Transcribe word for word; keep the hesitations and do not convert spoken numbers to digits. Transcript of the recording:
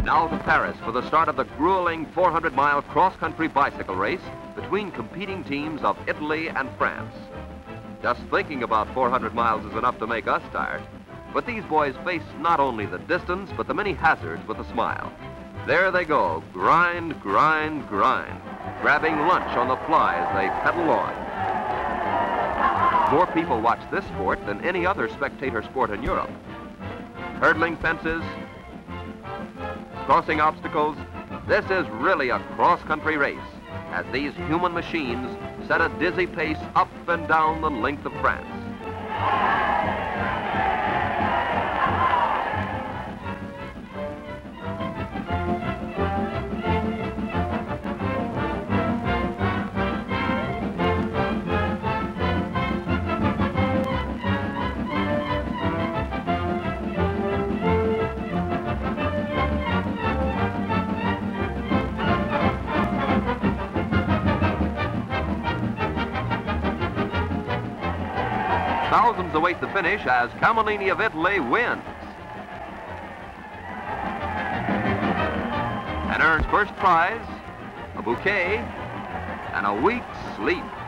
Now to Paris for the start of the grueling four hundred mile cross-country bicycle race between competing teams of Italy and France. Just thinking about four hundred miles is enough to make us tired. But these boys face not only the distance, but the many hazards with a smile. There they go, grind, grind, grind, grabbing lunch on the fly as they pedal on. More people watch this sport than any other spectator sport in Europe. Hurdling fences, crossing obstacles, this is really a cross-country race, as these human machines set a dizzy pace up and down the length of France. Thousands await the finish as Camellini of Italy wins and earns first prize, a bouquet, and a week's sleep.